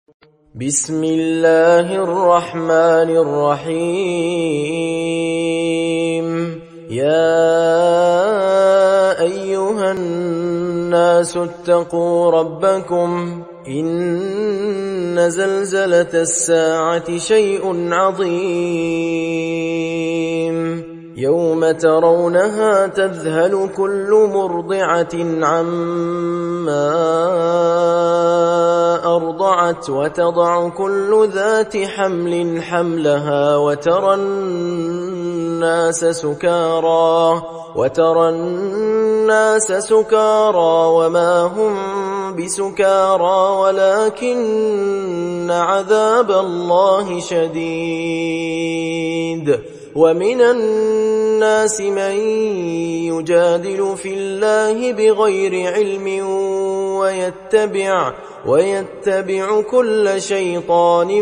بسم الله الرحمن الرحيم. يا أيها الناس اتقوا ربكم إن زلزلة الساعة شيء عظيم يوم ترونها تذهل كل مرضعة عما أرضعت وتضع كل ذات حمل حملها وترى الناس سكارى وما هم بسكارى ولكن عذاب الله شديد. ومن الناس من يجادل في الله بغير علم ويتبع كل شيطان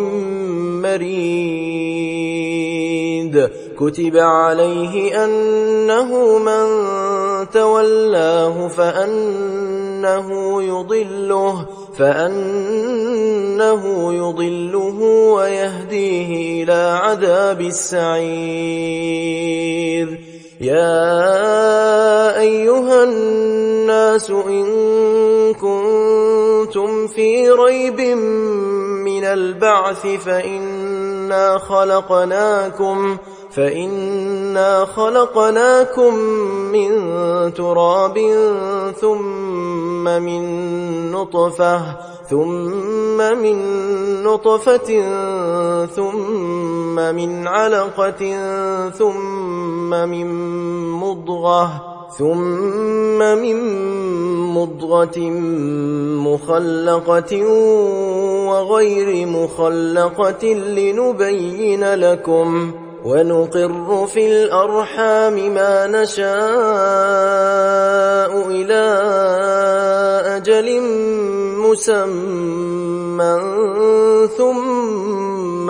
مريد. كتب عليه أنه من تولاه فأنه يضله ويهديه إلى عذاب السعير. يا أيها الناس إن كنتم في ريب من البعث فإنا خلقناكم من تراب ثم من نطفة ثم من علقة ثم من مضغة مخلقة وغير مخلقة لنبين لكم ونقر في الأرحام ما نشاء إلى أجل مسمى ثم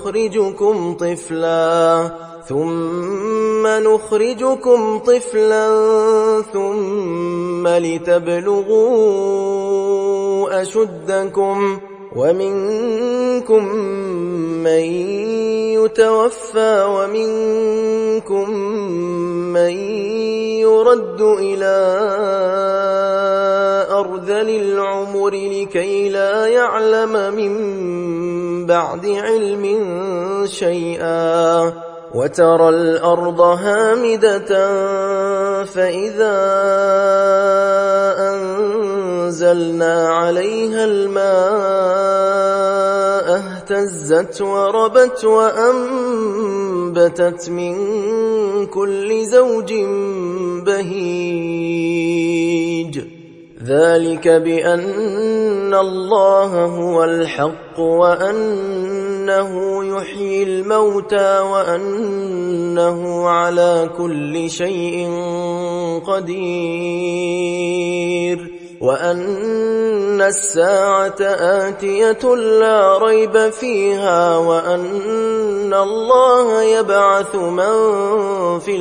نخرجكم طفلا ثم لتبلغوا أشدكم ومنكم من يتوفى ومنكم من يرد إلى أرذل العمر لكي لا يعلم من بعد علم شيئا. وترى الأرض هامدة فإذا أنزلنا عليها الماء اهتزت وربت وأنبتت من كل زوج بهيج. ذلك بأن الله هو الحق وأنه يحيي الموتى وأنه على كل شيء قدير وأن الساعة آتية لا ريب فيها وأن الله يبعث من في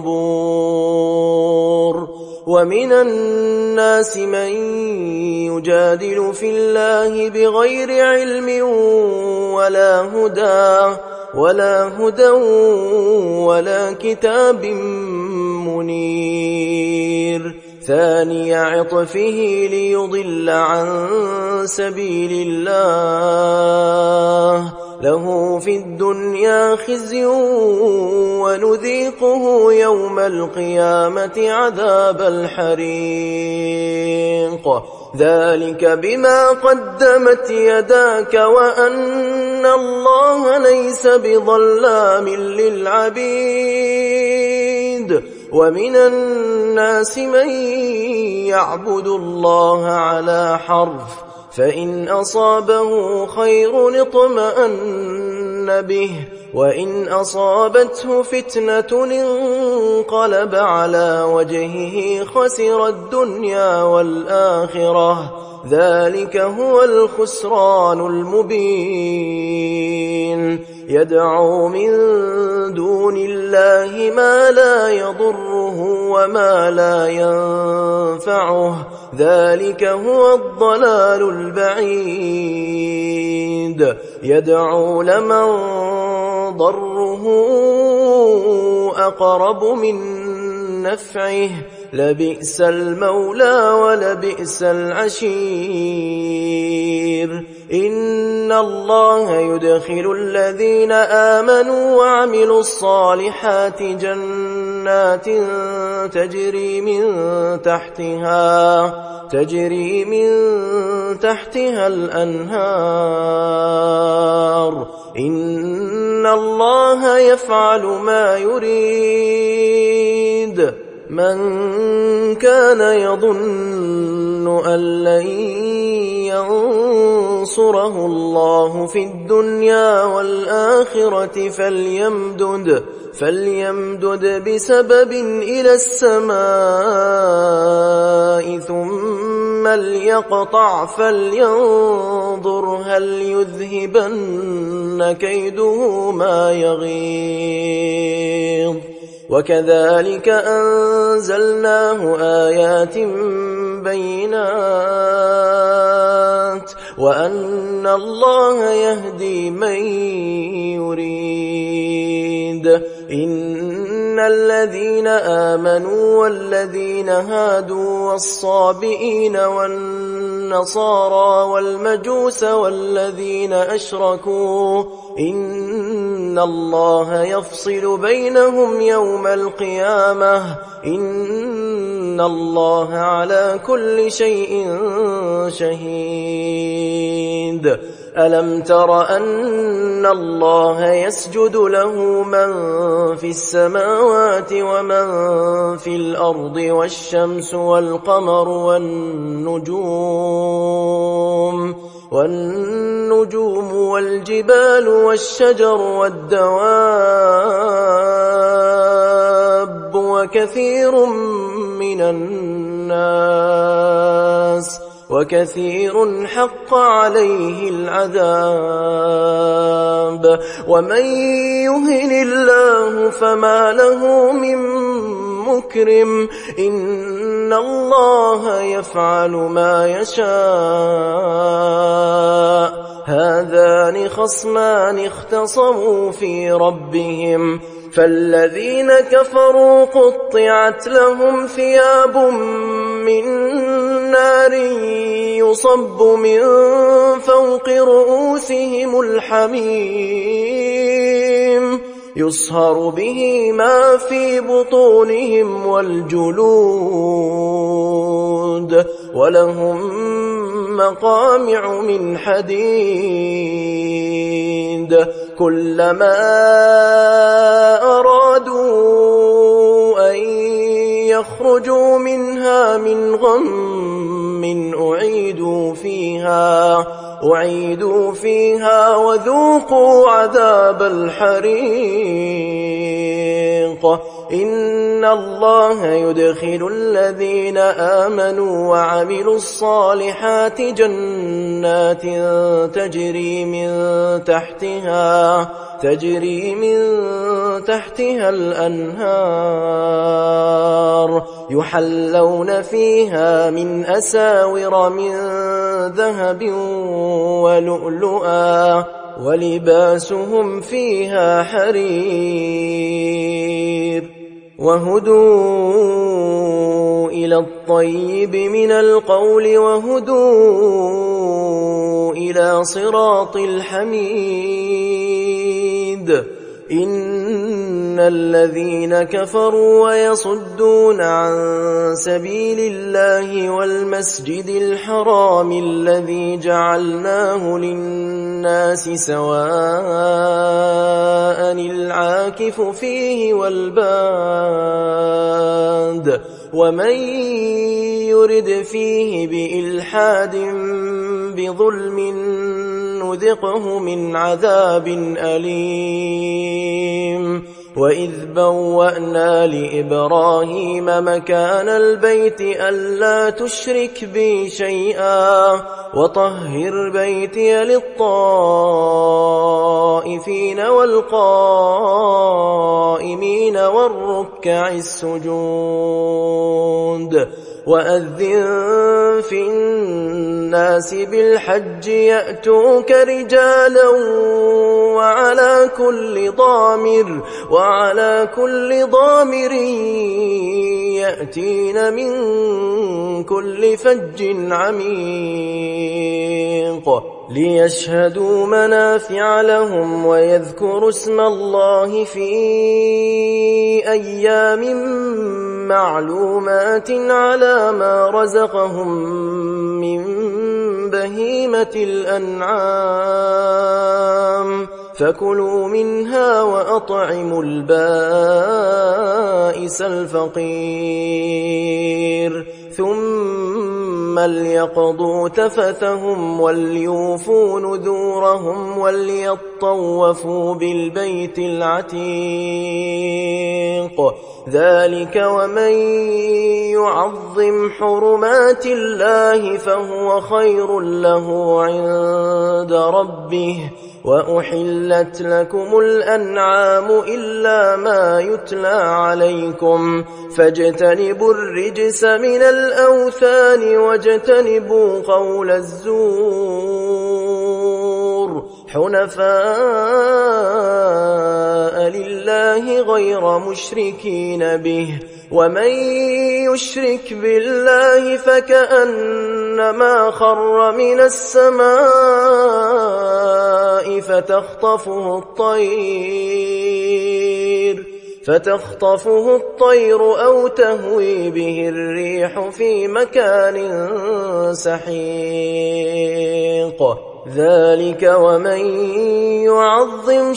القبور. ومن الناس من يجادل في الله بغير علم ولا هدى ولا كتاب منير. ثاني عطفه ليضل عن سبيل الله له في الدنيا خزي ونذيقه يوم القيامة عذاب الحريق. ذلك بما قدمت يداك وأن الله ليس بظلام للعبيد. ومن الناس من يعبد الله على حرف فإن أصابه خير اطمأن به وإن أصابته فتنة انقلب على وجهه خسر الدنيا والآخرة. ذلك هو الخسران المبين. يدعو من دون الله ما لا يضره وما لا ينفعه ذلك هو الضلال البعيد. بعيد يدعو لمن ضره أقرب من نفعه لبئس المولى ولبئس العشير إن الله يدخل الذين آمنوا وعملوا الصالحات جنات تجري من تحتها الأنهار إن الله يفعل ما يريد من كان يظن أن لن ينصره الله في الدنيا والآخرة فليمدد بسبب إلى السماء ثم ليقطع فلينظر هل يذهبن كيده ما يغيظ وكذلك أنزلناه آيات بينات وأن الله يهدي من يريد إن الذين آمنوا والذين هادوا والصابئين والنصارى والمجوس والذين أشركوا إن الله يفصل بينهم يوم القيامة إن الله على كل شيء شهيد ألم تر أن الله يسجد له من في السماوات ومن في الأرض والشمس والقمر والنجوم والجبال والشجر والدواب وكثير من الناس وكثير حق عليه العذاب ومن يهن الله فما له من مكرم إن الله يفعل ما يشاء هذان خصمان اختصموا في ربهم فالذين كفروا قطعت لهم ثياب من نار يصب من فوق رؤوسهم الحميم يصهر به ما في بطونهم والجلود ولهم مقامع من حديد كلما أرادوا أن يخرجوا منها من غم أعيدوا فيها وذوقوا عذاب الحريق إن الله يدخل الذين آمنوا وعملوا الصالحات جنات تجري من تحتها الأنهار يحلون فيها من أساور من ذهب ولؤلؤا ولباسهم فيها حرير وهدوا إلى الطيب من القول وهدوا إلى صراط الحميد إن الذين كفروا ويصدون عن سبيل الله والمسجد الحرام الذي جعلناه للناس سواء العاكف فيه والباد ومن يرد فيه بإلحاد بظلم نذقه من عذاب أليم وإذ بوأنا لإبراهيم مكان البيت ألا تشرك بي شيئا وطهر بيتي للطائفين والقائمين والركع السجود وأذن في الناس بالحج يأتوك رجالا وعلى كل ضامر يأتين من كل فج عميق ليشهدوا منافع لهم ويذكروا اسم الله في أيام معلومات على ما رزقهم من بهيمة الأنعام فكلوا منها وأطعموا البائس الفقير ثم ليقضوا تفثهم وليوفوا نذورهم وليطوفوا بالبيت العتيق ذلك ومن يعظم حرمات الله فهو خير له عند ربه وأحلت لكم الأنعام إلا ما يتلى عليكم فاجتنبوا الرجس من الأوثان واجتنبوا قول الزور حنفاء لله غير مشركين به ومن يشرك بالله فكأنما خر من السماء فتخطفه الطير أو تهوي به الريح في مكان سحيق ذلك ومن يعظم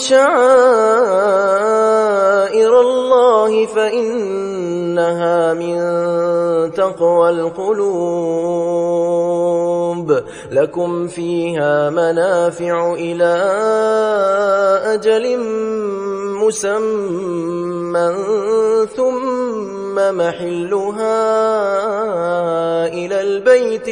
شعائر الله فإنها من تقوى القلوب لكم فيها منافع إلى أجل مسمى ثم محلها إلى البيت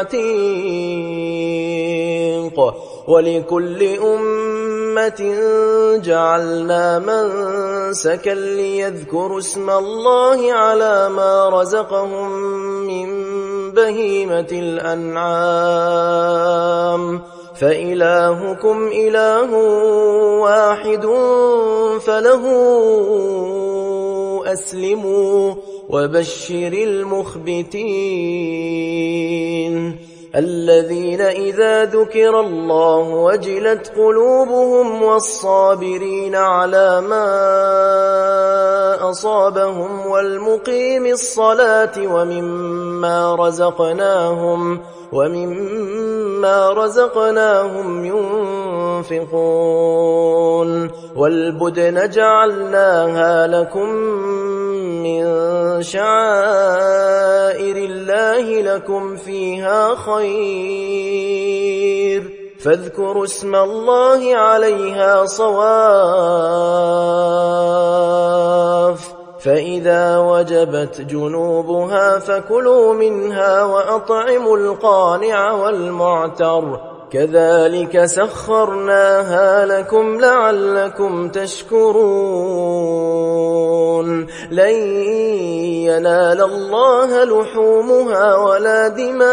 العتيق ولكل أمة جعلنا منسكا ليذكروا اسم الله على ما رزقهم من بهيمة الأنعام فإلهكم إله واحد فله أسلموا وبشر المخبتين الذين إذا ذكر الله وجلت قلوبهم والصابرين على ما أصابهم والمقيم الصلاة ومما رزقناهم ينفقون والبدن جعلناها لكم من شعائر الله لكم فيها خير فاذكروا اسم الله عليها صواف فإذا وجبت جنوبها فكلوا منها وأطعموا القانع والمعتر كذلك سخرناها لكم لعلكم تشكرون لن ينال الله لحومها ولا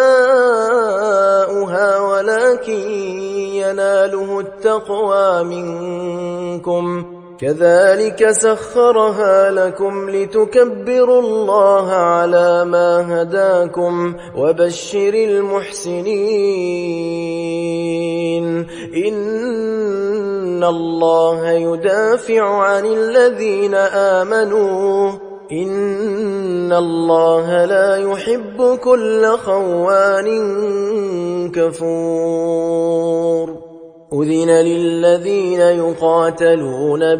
دماؤها ولكن يناله التقوى منكم كذلك سخرها لكم لتكبروا الله على ما هداكم وبشر المحسنين إن الله يدافع عن الذين آمنوا إن الله لا يحب كل خوان كفور أذن للذين يقاتلون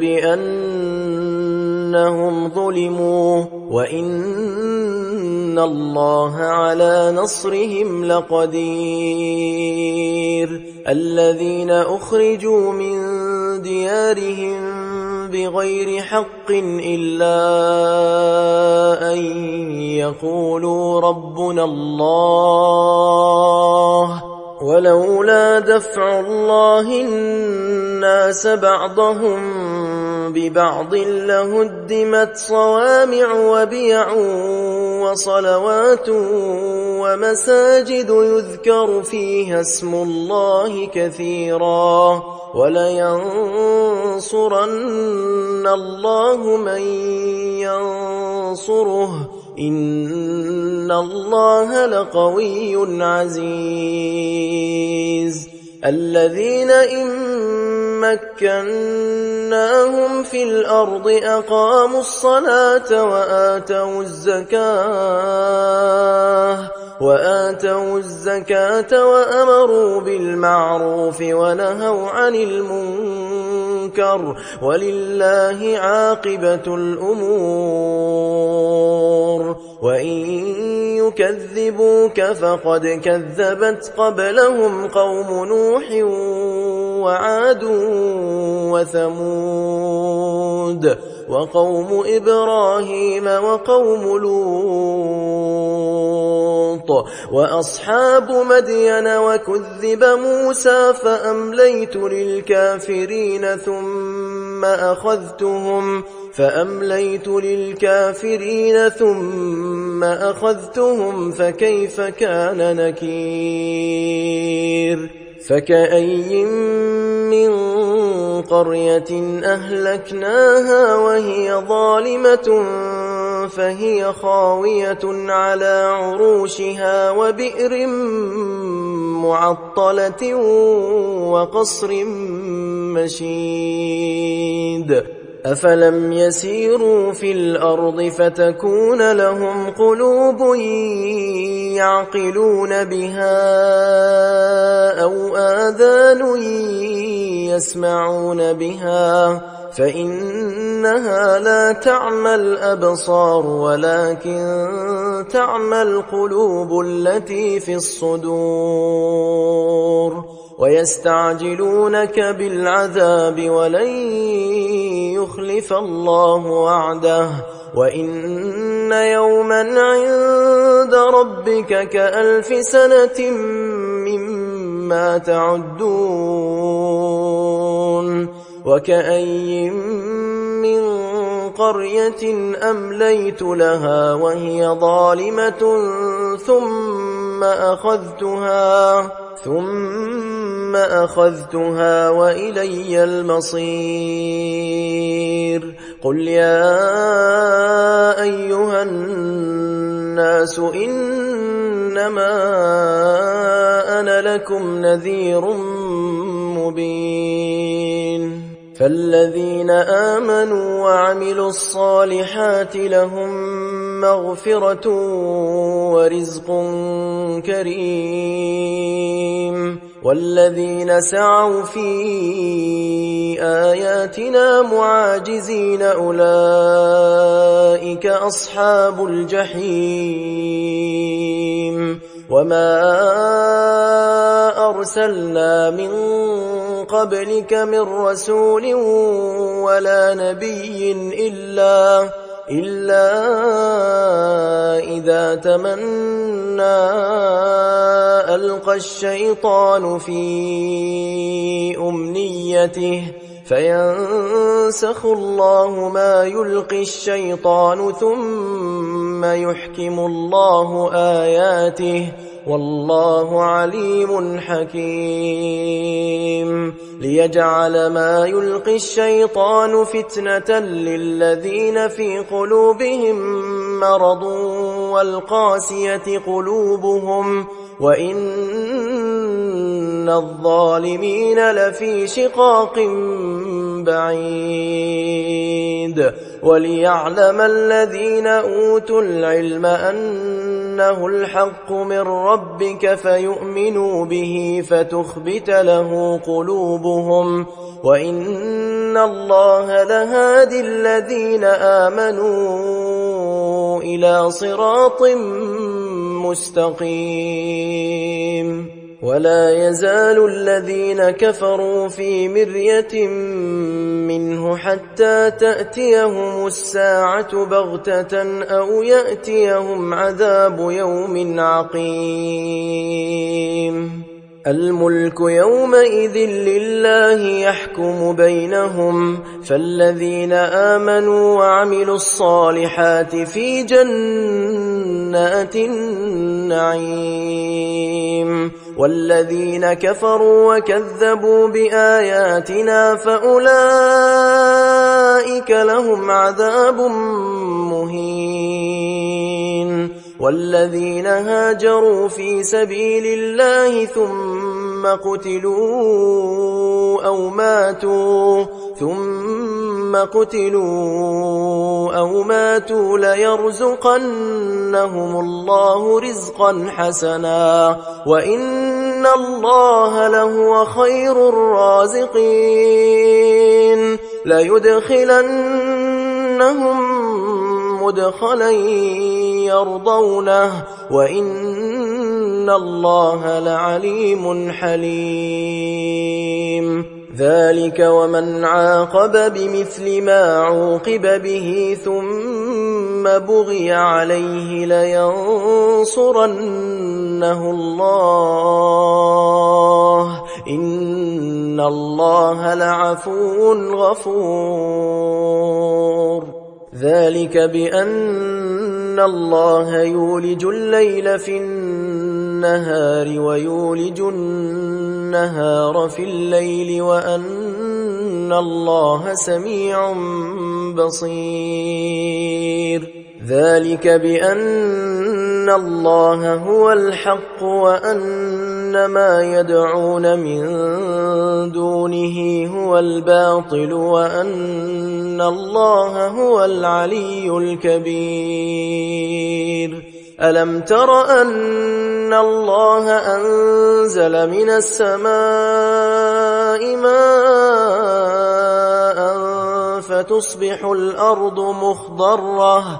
بأنهم ظلموا وإن الله على نصرهم لقدير الذين أخرجوا من ديارهم بغير حق إلا أن يقولوا ربنا الله ولولا دفع الله الناس بعضهم ببعض لهدمت صوامع وبيع وصلوات ومساجد يذكر فيها اسم الله كثيرا ولينصرن الله من ينصره إن الله لقوي عزيز الذين إن مكناهم في الأرض أقاموا الصلاة وآتوا الزكاة وأمروا بالمعروف ونهوا عن المنكر ولله عاقبة الأمور وإن يكذبوك فقد كذبت قبلهم قوم نوح وعاد وثمود وقوم إبراهيم وقوم لوط وأصحاب مدين وكذب موسى فأمليت للكافرين ثم أخذتهم فكيف كان نكير فكأي من قرية أهلكناها وهي ظالمة فهي خاوية على عروشها وبئر معطلة وقصر مشيد أفلم يسيروا في الأرض فتكون لهم قلوب يعقلون بها أو آذان يسمعون بها فإنها لا تعمى الأبصار ولكن تعمى القلوب التي في الصدور ويستعجلونك بالعذاب ولن يخلف الله وعده وإن يوما عند ربك كألف سنة مما تعدون وكأي من قرية أمليت لها وهي ظالمة ثم أخذتها وإلي المصير قل يا أيها الناس إنما أنا لكم نذير مبين فالذين آمنوا وعملوا الصالحات لهم مغفرة ورزق كريم والذين سعوا في آياتنا معاجزين أولئك أصحاب الجحيم وما أرسلنا من قبلك من رسول ولا نبي إلا إذا تمنى ألقى الشيطان في أمنيته فينسخ الله ما يلقي الشيطان ثم يحكم الله آياته والله عليم حكيم ليجعل ما يلقي الشيطان فتنة للذين في قلوبهم مرض والقاسية قلوبهم وإن الظالمين لفي شقاق بعيد وليعلم الذين أوتوا العلم أنه الحق من ربك فيؤمنوا به فتخبت له قلوبهم وإن الله لهادي الذين آمنوا إلى صراط مستقيم ولا يزال الذين كفروا في مرية منه حتى تأتيهم الساعة بغتة أو يأتيهم عذاب يوم عقيم الملك يومئذ لله يحكم بينهم فالذين آمنوا وعملوا الصالحات في جنات جنات النعيم والذين كفروا وكذبوا بآياتنا فأولئك لهم عذاب مهين والذين هاجروا في سبيل الله ثم قتلوا أو ماتوا ليرزقنهم الله رزقا حسنا وإن الله لهو خير الرازقين ليدخلنهم مدخلا يرضونه وإن الله لعليم حليم ذلك ومن عاقب بمثل ما عوقب به ثم بغي عليه لينصرنه الله إن الله لعفو غفور ذلك بأن الله يولج الليل في النهار ويولج النهار في الليل وأن الله سميع بصير ذلك بأن الله هو الحق وأن ما يدعون من دونه هو الباطل وأن الله هو العلي الكبير ألم تر أن الله أنزل من السماء ماء فتصبح الأرض مخضرة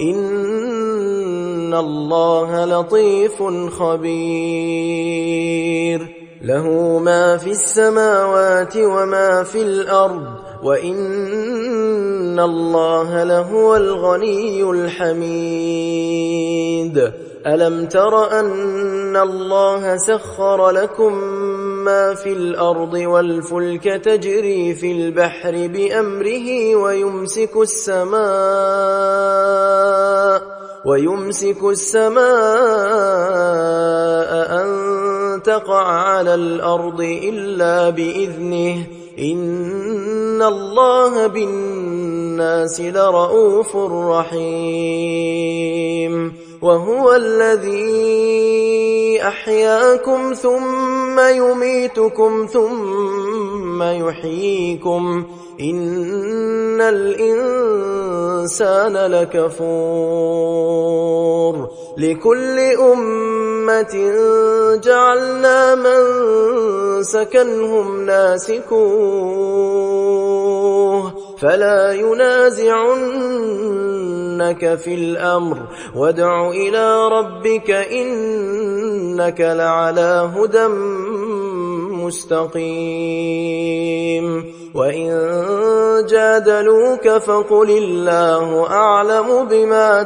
إن الله لطيف خبير له ما في السماوات وما في الأرض وإن الله لهو الغني الحميد ألم تر أن الله سخر لكم ما في الأرض والفلك تجري في البحر بأمره ويمسك السماء أن تقع على الأرض إلا بإذنه إن الله بالناس لرؤوف رحيم وهو الذي أحياكم ثم يميتكم ثم يحييكم إن الإنسان لكفور لكل أمة جعلنا منسكا هم ناسكوه فلا ينازعنك في الأمر وادع إلى ربك إنك لعلى هدى مستقيم وإن جادلوك فقل الله أعلم بما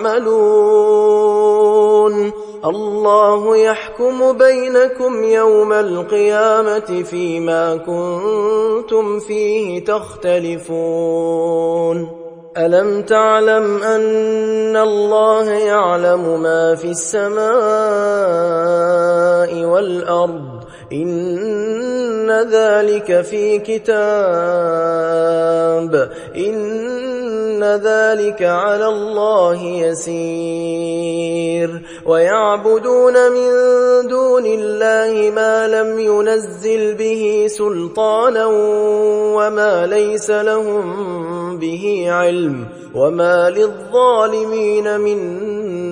تعملون الله يحكم بينكم يوم القيامة فيما كنتم فيه تختلفون ألم تعلم أن الله يعلم ما في السماء والأرض إن ذلك في كتاب إن ذلك على الله يسير ويعبدون من دون الله ما لم ينزل به سلطانا وما ليس لهم به علم وما للظالمين من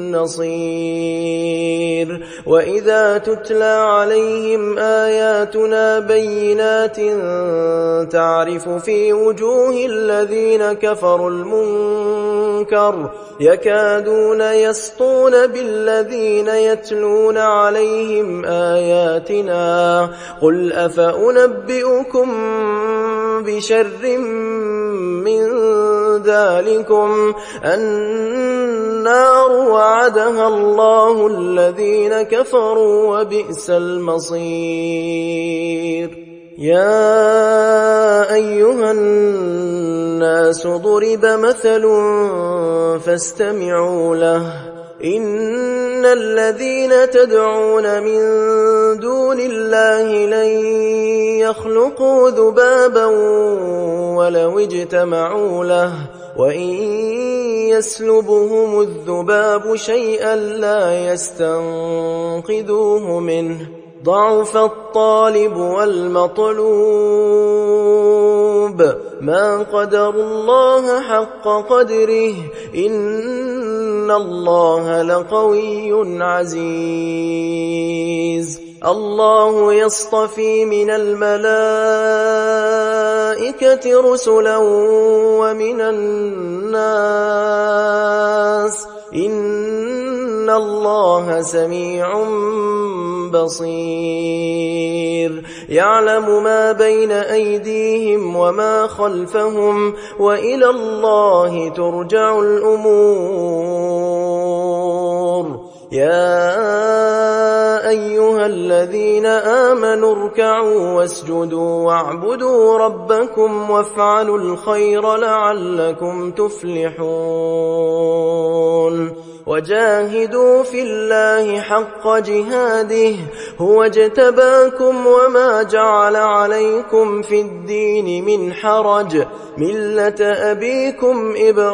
نصير وإذا تتلى عليهم آياتنا بينات تعرف في وجوه الذين كفروا المنكر يكادون يسطون بالذين يتلون عليهم آياتنا قل أفأنبئكم بشر من ذلكم النار وعدها الله الذين كفروا وبئس المصير يا أيها الناس ضرب مثل فاستمعوا له إن الذين تدعون من دون الله لن يخلقوا ذبابا ولو اجتمعوا له وإن يسلبهم الذباب شيئا لا يستنقذوه منه ضعف الطالب والمطلوب ما قدروا الله حق قدره إن الله لقوي عزيز الله يصطفي من الملائكة رسلا ومن الناس إن الله سميع بصير يعلم ما بين أيديهم وما خلفهم وإلى الله ترجع الأمور يا أيها الذين آمنوا اركعوا واسجدوا واعبدوا ربكم وافعلوا الخير لعلكم تفلحون وجاهدوا في الله حق جهاده هو اجتباكم وما جعل عليكم في الدين من حرج ملة أبيكم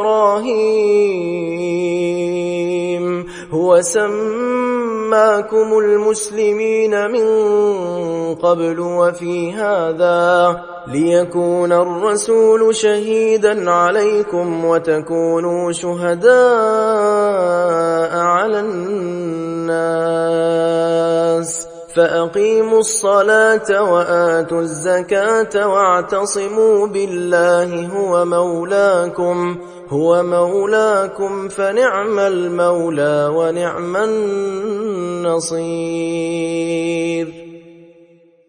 إبراهيم هو سماكم المسلمين من قبل وفي هذا ليكون الرسول شهيدا عليكم وتكونوا شهداء على الناس فأقيموا الصلاة وآتوا الزكاة واعتصموا بالله هو مولاكم فنعم المولى ونعم النصير